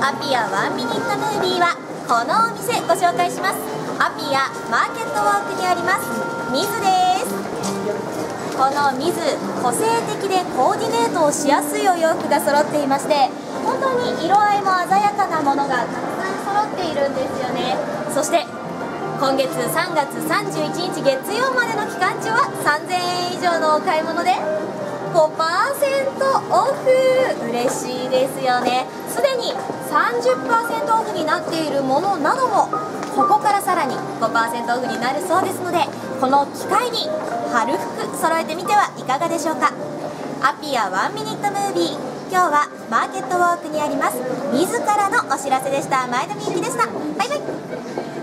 アピアワンミニットムービーはこのお店ご紹介します。アピアマーケットウォークにありますミズです。このミズ、個性的でコーディネートをしやすいお洋服が揃っていまして、本当に色合いも鮮やかなものがたくさん揃っているんですよね。そして今月3月31日月曜までの期間中は3000円以上のお買い物で 5% オフ。嬉しいですよね。すでに 30% オフになっているものなどもここからさらに 5% オフになるそうですので、この機会に春服揃えてみてはいかがでしょうか。アピアワンミニットムービー、今日はマーケットウォークにあります自らのお知らせでした。前田美幸でした。バイバイ。